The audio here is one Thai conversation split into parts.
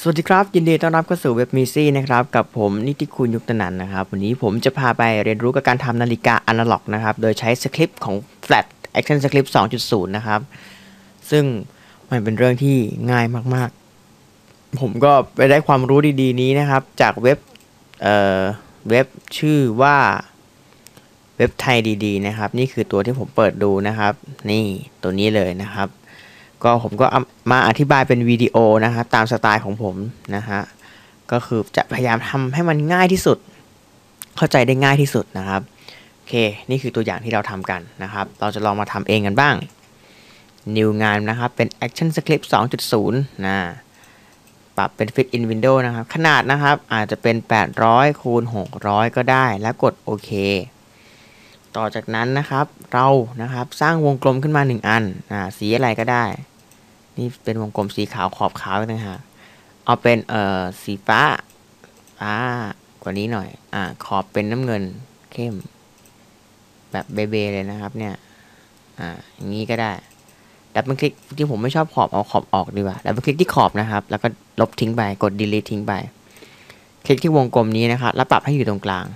วัสดีครับยินดีต้อนรับเข้าสู่เว็บมีซี่นะครับกับผมนิติคุณยุคตนันนะครับวันนี้ผมจะพาไปเรียนรู้กับการทำนาฬิกาอนาล็อกนะครับโดยใช้สคริปต์ของ Flat Action Script 2.0 นะครับซึ่งมันเป็นเรื่องที่ง่ายมากๆผมก็ไปได้ความรู้ดีๆนี้นะครับจากเว็บชื่อว่าเว็บไทยดีๆนะครับนี่คือตัวที่ผมเปิดดูนะครับนี่ตัวนี้เลยนะครับก็ผมก็มาอธิบายเป็นวิดีโอนะครับตามสไตล์ของผมนะฮะก็คือจะพยายามทำให้มันง่ายที่สุดเข้าใจได้ง่ายที่สุดนะครับโอเคนี่คือตัวอย่างที่เราทำกันนะครับเราจะลองมาทำเองกันบ้าง New งานนะครับเป็น Action Script 2.0 นะปรับเป็น Fit in Window นะครับขนาดนะครับอาจจะเป็น800คูณ600ก็ได้แล้วกดโอเคต่อจากนั้นนะครับเรานะครับสร้างวงกลมขึ้นมา1อันสีอะไรก็ได้นี่เป็นวงกลมสีขาวขอบขาวนะฮะเอาเป็นสีฟ้ากว่านี้หน่อยขอบเป็นน้ำเงินเข้มแบบเบเลยนะครับเนี่ยอย่างนี้ก็ได้ดับเบิลคลิกที่ผมไม่ชอบขอบเอาขอบออกดีกว่าดับเบิลคลิกที่ขอบนะครับแล้วก็ลบทิ้งไปกด delete ทิ้งไปคลิกที่วงกลมนี้นะครับแล้วปรับให้อยู่ตรงกลาง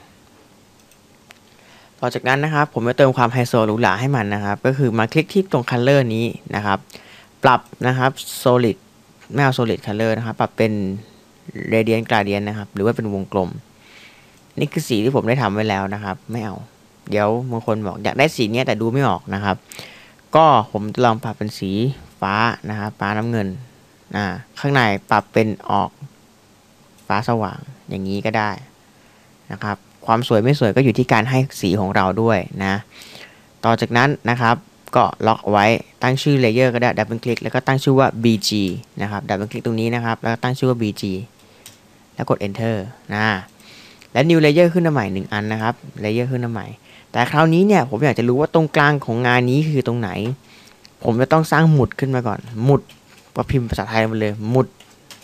ต่อจากนั้นนะครับผมจะเติมความไฮโซหรูหราให้มันนะครับก็คือมาคลิกที่ตรง color นี้นะครับปรับนะครับ solid ไม่เอา solid color นะครับปรับเป็น radiant gradient นะครับหรือว่าเป็นวงกลมนี่คือสีที่ผมได้ทำไว้แล้วนะครับไม่เอาเดี๋ยวบางคนบอกอยากได้สีนี้แต่ดูไม่ออกนะครับก็ผมจะลองปรับเป็นสีฟ้านะครับฟ้าน้ำเงินข้างในปรับเป็นออกฟ้าสว่างอย่างนี้ก็ได้นะครับความสวยไม่สวยก็อยู่ที่การให้สีของเราด้วยนะต่อจากนั้นนะครับก็ล็อกไว้ตั้งชื่อเลเยอร์ก็ได้ดับเบิลคลิกแล้วก็ตั้งชื่อว่า BG นะครับดับเบิลคลิกตรงนี้นะครับแล้วก็ตั้งชื่อว่า BG แล้วกด Enter และ New Layer ขึ้นมาใหม่1อันนะครับ Layer ขึ้นมาใหม่แต่คราวนี้เนี่ยผมอยากจะรู้ว่าตรงกลางของงานนี้คือตรงไหนผมจะต้องสร้างหมุดขึ้นมาก่อนหมุดพิมพ์ภาษาไทยมาเลยหมุด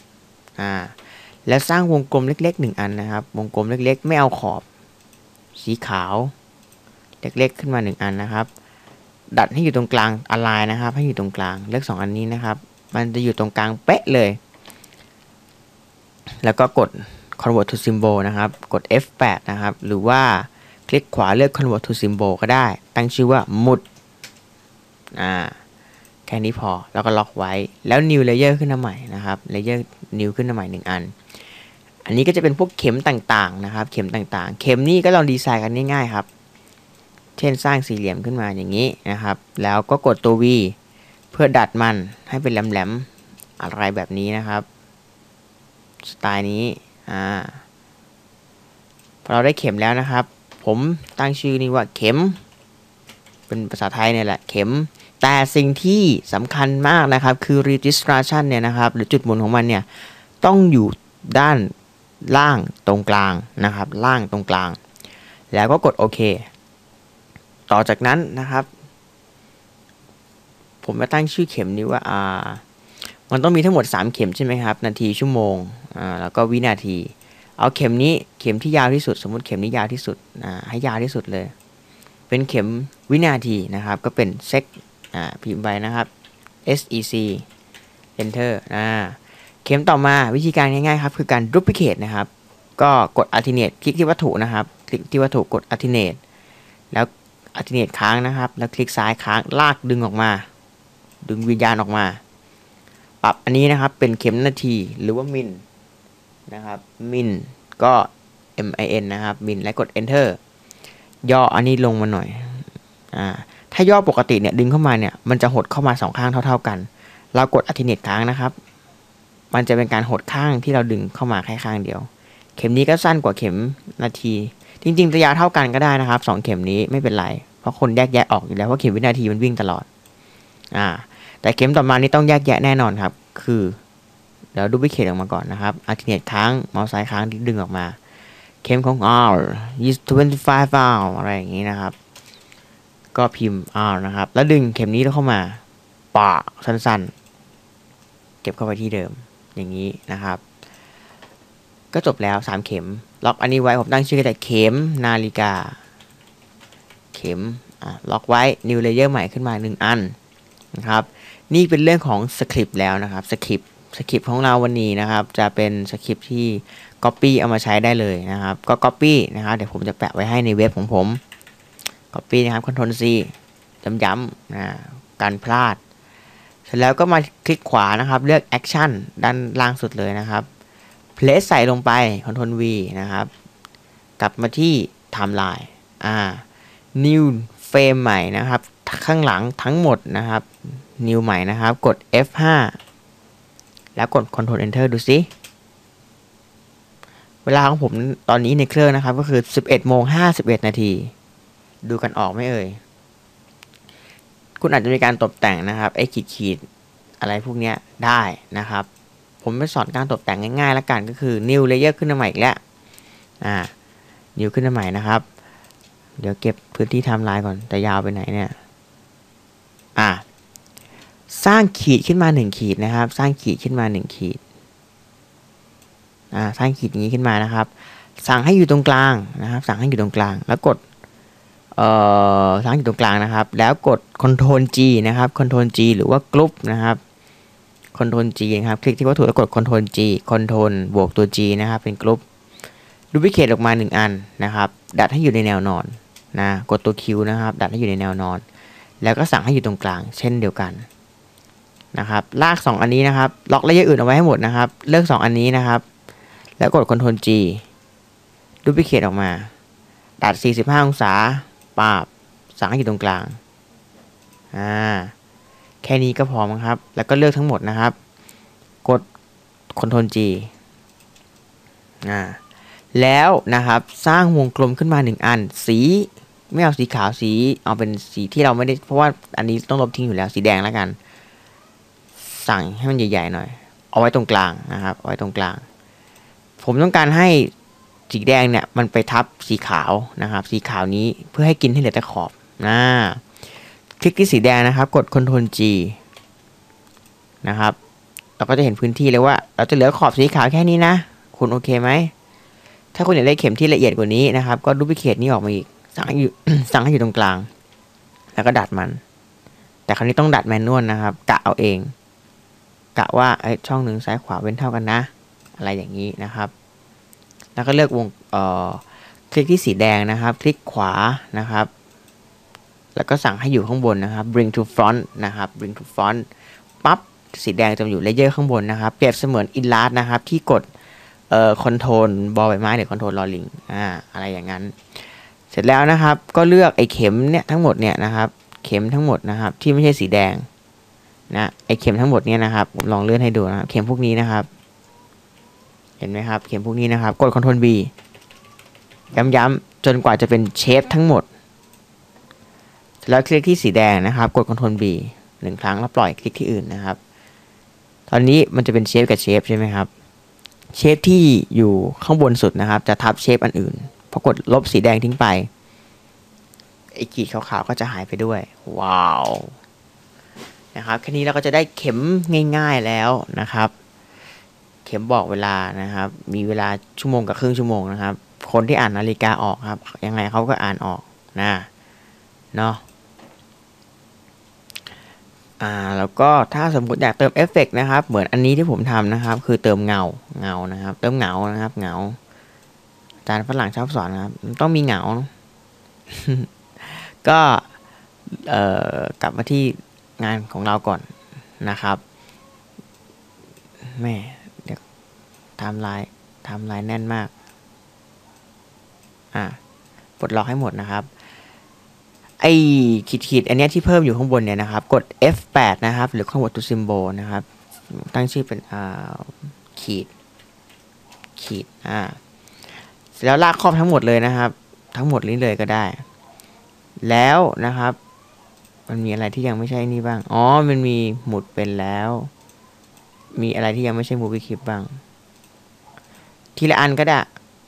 แล้วสร้างวงกลมเล็กๆ1อันนะครับวงกลมเล็กๆไม่เอาขอบสีขาวเล็กๆขึ้นมา1อันนะครับดัดให้อยู่ตรงกลางalignนะครับให้อยู่ตรงกลางเลือก2อันนี้นะครับมันจะอยู่ตรงกลางเป๊ะเลยแล้วก็กด convert to symbol นะครับกด F8 นะครับหรือว่าคลิกขวาเลือก convert to symbol ก็ได้ตั้งชื่อว่าหมุดแค่นี้พอแล้วก็ล็อกไว้แล้ว new layer ขึ้นมาใหม่นะครับ layer new ขึ้นมาใหม่1อันนี้ก็จะเป็นพวกเข็มต่างๆนะครับเข็มต่างๆเข็มนี่ก็ลองดีไซน์กันง่ายๆครับเช่นสร้างสี่เหลี่ยมขึ้นมาอย่างนี้นะครับแล้วก็กดตัว V เพื่อดัดมันให้เป็นแหลมๆอะไรแบบนี้นะครับสไตล์นี้พอเราได้เข็มแล้วนะครับผมตั้งชื่อนี้ว่าเข็มเป็นภาษาไทยเนี่ยแหละเข็มแต่สิ่งที่สำคัญมากนะครับคือ registration เนี่ยนะครับหรือจุดหมุนของมันเนี่ยต้องอยู่ด้านล่างตรงกลางนะครับล่างตรงกลางแล้วก็กดโอเคต่อจากนั้นนะครับผมจะตั้งชื่อเข็มนี้ว่ามันต้องมีทั้งหมด3เข็มใช่ไหมครับนาทีชั่วโมงแล้วก็วินาทีเอาเข็มนี้เข็มที่ยาวที่สุดสมมุติเข็มนี้ยาวที่สุดให้ยาวที่สุดเลยเป็นเข็มวินาทีนะครับก็เป็นเซกพิมพ์ไปนะครับ SEC Enter เข็มต่อมาวิธีการง่ายๆครับคือการ duplicate นะครับก็กด alternate คลิกที่วัตถุนะครับคลิกที่วัตถุกด alternate แล้ว alternate ค้างนะครับแล้วคลิกซ้ายค้างลากดึงออกมาดึงวิญญาณออกมาปรับอันนี้นะครับเป็นเข็มนาทีหรือว่ามิลนะครับมิลก็ MIN นะครับมิลและกด enter ย่ออันนี้ลงมาหน่อยถ้าย่อปกติเนี่ยดึงเข้ามาเนี่ยมันจะหดเข้ามา2ข้างเท่าๆกันเรากด alternate ค้างนะครับมันจะเป็นการหดข้างที่เราดึงเข้ามาแค่ข้างเดียวเข็มนี้ก็สั้นกว่าเข็มนาทีจริงๆจะยาวเท่ากันก็ได้นะครับ2เข็มนี้ไม่เป็นไรเพราะคนแยกแยะออกอยู่แล้วเพราะเข็มวินาทีมันวิ่งตลอดแต่เข็มต่อมานี้ต้องแยกแยะแน่นอนครับคือเดี๋ยวดูวิเคราะห์ออกมาก่อนนะครับalternateค้างเมาส์ซ้ายค้างดึงออกมาเข็มของ R is 25 R อะไรอย่างนี้นะครับก็พิมพ์ R นะครับแล้วดึงเข็มนี้เข้ามาสั้นๆเก็บเข้าไปที่เดิมอย่างนี้นะครับก็จบแล้ว3เข็มล็อกอันนี้ไว้ผมตั้งชื่อแต่เข็มนาฬิกาเข็มล็อกไว้ new layer ใหม่ขึ้นมา1อันนะครับนี่เป็นเรื่องของสคริปต์แล้วนะครับสคริปต์สคริปต์ของเราวันนี้นะครับจะเป็นสคริปต์ที่ Copy เอามาใช้ได้เลยนะครับก็ Copy นะครับเดี๋ยวผมจะแปะไว้ให้ในเว็บของผม Copy นะครับ Ctrl C ย้ำๆการพลาดเสร็จแล้วก็มาคลิกขวานะครับเลือก Action ด้านล่างสุดเลยนะครับ Place ใส่ลงไป Ctrl V นะครับกลับมาที่ Timeline New Frame ใหม่นะครับข้างหลังทั้งหมดนะครับ New ใหม่นะครับกด F5 แล้วกด Ctrl Enter ดูสิเวลาของผมตอนนี้ในเครื่องนะครับก็คือ 11:51 นาทีดูกันออกไหมเอ่ยคุณอาจจะมีการตกแต่งนะครับไอ้ขีดอะไรพวกเนี้ยได้นะครับผมไปสอนการตกแต่งง่ายๆแล้วกันก็คือ New Layer ขึ้นมาใหม่อีกแล้วNew ขึ้นมาใหม่นะครับเดี๋ยวเก็บพื้นที่ไทม์ไลน์ก่อนแต่ยาวไปไหนเนี่ยสร้างขีดขึ้นมา1ขีดนะครับสร้างขีดขึ้นมา1ขีดสร้างขีดอย่างนี้ขึ้นมานะครับสั่งให้อยู่ตรงกลางนะครับสั่งให้อยู่ตรงกลางแล้วกดสั่งอยู่ตรงกลางนะครับแล้วกด Ctrl G นะครับ Ctrl G หรือว่ากรุ๊ปนะครับ Ctrl G นะครับคลิกที่วัตถุแล้วกด Ctrl G Ctrl บวกตัว G นะครับเป็นกรุ๊ปดูพิเคทออกมา1อันนะครับดัดให้อยู่ในแนวนอนกดตัว Q นะครับดัดให้อยู่ในแนวนอนแล้วก็สั่งให้อยู่ตรงกลางเช่นเดียวกันนะครับลาก2อันนี้นะครับล็อกเลเยอร์อื่นเอาไว้ให้หมดนะครับเลือก2อันนี้นะครับแล้วกด Ctrl G ดูพิเคทออกมาดัด45องศาปาบสั่งให้อยู่ตรงกลางแค่นี้ก็พอมั้งครับแล้วก็เลือกทั้งหมดนะครับกด Ctrl G แล้วนะครับสร้างวงกลมขึ้นมา1อันสีไม่เอาสีขาวสีเอาเป็นสีที่เราไม่ได้เพราะว่าอันนี้ต้องลบทิ้งอยู่แล้วสีแดงแล้วกันสั่งให้มันใหญ่ๆหน่อยเอาไว้ตรงกลางนะครับเอาไว้ตรงกลางผมต้องการให้สีแดงเนี่ยมันไปทับสีขาวนะครับสีขาวนี้เพื่อให้กินให้เหลือแต่ขอบคลิกที่สีแดงนะครับกด Ctrl G นะครับเราก็จะเห็นพื้นที่เลยว่าเราจะเหลือขอบสีขาวแค่นี้นะคุณโอเคไหมถ้าคุณอยากได้เข็มที่ละเอียดกว่านี้นะครับก็ดูพิเคทนี้ออกมาอีกสั่งให้อยู่ สั่งให้อยู่ตรงกลางแล้วก็ดัดมันแต่คราวนี้ต้องดัดแมนนวลนะครับกะเอาเองกะว่าช่องหนึ่งซ้ายขวาเว้นเท่ากันนะอะไรอย่างนี้นะครับแล้วก็เลือกวงคลิกที่สีแดงนะครับคลิกขวานะครับแล้วก็สั่งให้อยู่ข้างบนนะครับ bring to front นะครับ bring to front ปั๊บสีแดงจะอยู่เลเยอร์ข้างบนนะครับเปรียบเสมือน enlarge นะครับที่กดคอนโทรลบอใบไม้หรือคอนโทรลลอลิงอะไรอย่างนั้นเสร็จแล้วนะครับก็เลือกไอ้เข็มเนี่ยทั้งหมดเนี่ยนะครับเข็มทั้งหมดนะครับที่ไม่ใช่สีแดงไอ้เข็มทั้งหมดเนี่ยนะครับผมลองเลื่อนให้ดูนะครับเข็มพวกนี้นะครับเห็นไหมครับเข็มพวกนี้นะครับกด Ctrl B ย้ำๆจนกว่าจะเป็นเชฟทั้งหมดแล้วคลิกที่สีแดงนะครับกด Ctrl B 1 ครั้งแล้วปล่อยคลิกที่อื่นนะครับตอนนี้มันจะเป็นเชฟกับเชฟใช่ไหมครับเชฟที่อยู่ข้างบนสุดนะครับจะทับเชฟอันอื่นพอกดลบสีแดงทิ้งไปไอ้ขีดขาวๆก็จะหายไปด้วยว้าวนะครับแค่นี้เราก็จะได้เข็มง่ายๆแล้วนะครับเข็มบอกเวลานะครับมีเวลาชั่วโมงกับครึ่งชั่วโมงนะครับคนที่อ่านนาฬิกาออกครับยังไงเขาก็อ่านออกเนาะแล้วก็ถ้าสมมติอยากเติมเอฟเฟกต์นะครับเหมือนอันนี้ที่ผมทำนะครับคือเติมเงานะครับเติมเงานะครับเงาอาจารย์ฝรั่งชอบสอนนะครับต้องมีเงา ก็กลับมาที่งานของเราก่อนนะครับแม่เดี๋ยวไทม์ไลน์แน่นมากปลดล็อกให้หมดนะครับไอ้ขีดอันนี้ที่เพิ่มอยู่ข้างบนเนี่ยนะครับกด F8 นะครับหรือ Convert to Symbol นะครับตั้งชื่อเป็นขีดแล้วลากครอบทั้งหมดเลยนะครับทั้งหมดนี้เลยก็ได้แล้วนะครับมันมีอะไรที่ยังไม่ใช่นี่บ้างมันมีหมุดเป็นแล้วมีอะไรที่ยังไม่ใช่ Movie Clip บ้างทีละอันก็ได้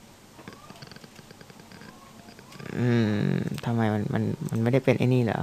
ทำไมมันไม่ได้เป็นไอ้นี่เหรอ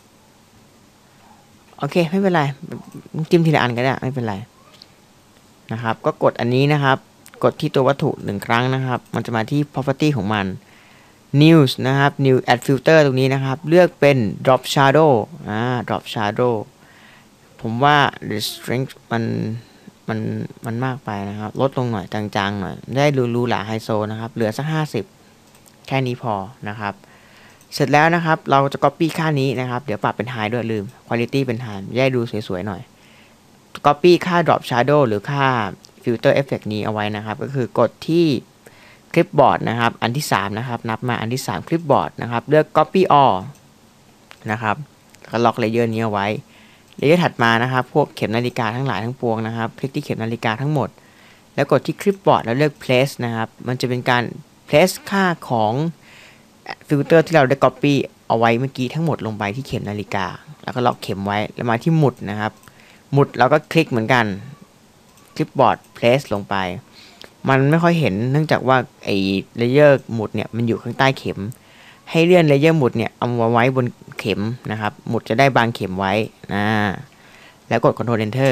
โอเคไม่เป็นไรจิ้มทีละอันก็ได้ไม่เป็นไรนะครับก็กดอันนี้นะครับกดที่ตัววัตถุ1 ครั้งนะครับมันจะมาที่ property ของมัน news นะครับ new add filter ตรงนี้นะครับเลือกเป็น drop shadow drop shadow ผมว่า the strength มันมันมันมากไปนะครับลดลงหน่อยจางๆหน่อยได้รูหราไฮโซนะครับเหลือสัก50แค่นี้พอนะครับเสร็จแล้วนะครับเราจะ copy ค่านี้นะครับเดี๋ยวปรับเป็น high ด้วยลืม quality เป็น high ได้ดูสวยๆหน่อย copy ค่า drop shadow หรือค่า filter effect นี้เอาไว้นะครับก็คือกดที่ clipboard นะครับอันที่3นะครับนับมาอันที่3 clipboard นะครับเลือก copy all นะครับแล้วก็ล็อกเลเยอร์นี้เอาไว้เลเยอร์ถัดมานะครับพวกเข็มนาฬิกาทั้งหลายทั้งปวงนะครับคลิกที่เข็มนาฬิกาทั้งหมดแล้วกดที่ clipboard แล้วเลือก place นะครับมันจะเป็นการ place ค่าของฟิลเตอร์ที่เราได้ copy เอาไว้เมื่อกี้ทั้งหมดลงไปที่เข็มนาฬิกาแล้วก็ล็อกเข็มไว้แล้วมาที่หมุดนะครับหมุดเราก็คลิกเหมือนกัน clipboard place ลงไปมันไม่ค่อยเห็นเนื่องจากว่าไอ้เลเยอร์หมุดเนี่ยมันอยู่ข้างใต้เข็มให้เลื่อนเลเยอร์หมุดเนี่ยเอามาไว้บนเข็มนะครับหมุดจะได้บางเข็มไว้แล้วกด Ctrl Enter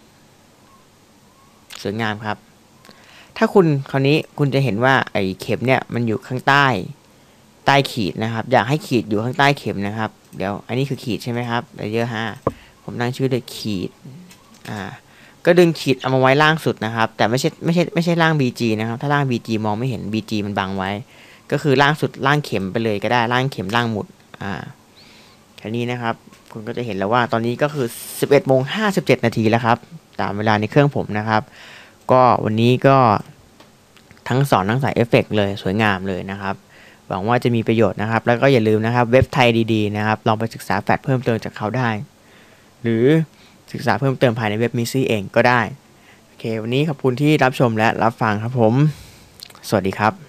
สวยงามครับถ้าคุณคราวนี้คุณจะเห็นว่าไอ้เข็มเนี่ยมันอยู่ข้างใต้ขีดนะครับอยากให้ขีดอยู่ข้างใต้เข็มนะครับเดี๋ยวอันนี้คือขีดใช่ไหมครับเลเยอร์5ผมตั้งชื่อด้วยขีดก็ดึงขีดเอามาไว้ล่างสุดนะครับแต่ไม่ใช่ล่าง BG นะครับถ้าล่าง BG มองไม่เห็น BG มันบังไว้ก็คือล่างสุดล่างเข็มไปเลยก็ได้ล่างเข็มล่างหมุดแค่นี้นะครับคุณก็จะเห็นแล้วว่าตอนนี้ก็คือ 11:57 นาทีแล้วครับตามเวลาในเครื่องผมนะครับก็วันนี้ก็ทั้งสอนทั้งใส่เอฟเฟกต์เลยสวยงามเลยนะครับหวังว่าจะมีประโยชน์นะครับแล้วก็อย่าลืมนะครับเว็บไทยดีๆนะครับลองไปศึกษาแฟลชเพิ่มเติมจากเขาได้หรือศึกษาเพิ่มเติมภายในเว็บมิซี่เองก็ได้โอเควันนี้ขอบคุณที่รับชมและรับฟังครับผมสวัสดีครับ